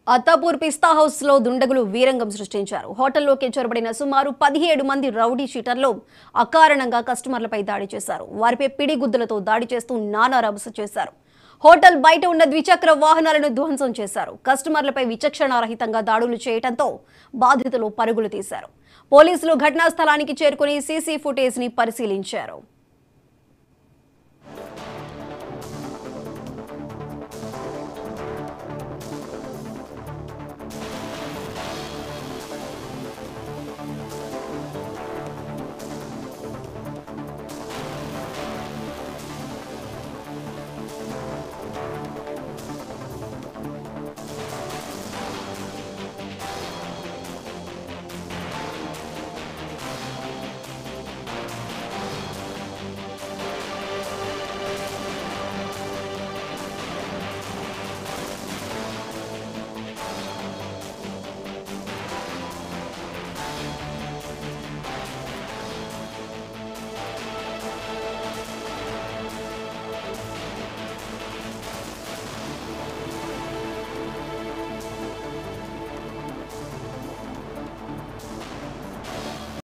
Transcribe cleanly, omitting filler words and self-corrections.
అత్తాపూర్ పిస్తా house లో దుండగులు వీరంగం సృష్టించారు. హోటల్లోకి చొరబడిన సుమారు 17 మంది రౌడీ షీటర్లు అకారణంగా కస్టమర్లపై దాడి చేశారు. వారిపై పిడిగుద్దులతో దాడి చేస్తూ నానా రభస చేశారు. హోటల్ బయట ఉన్న ద్విచక్ర వాహనాలను ధ్వంసం చేశారు. కస్టమర్లపై విచక్షణారహితంగా దాడులు చేయడంతో బాధితులు పరుగులు తీశారు. పోలీసులు ఘటనా స్థలానికి చేరుకుని సీసీ ఫుటేజ్ ని పరిశీలించారు.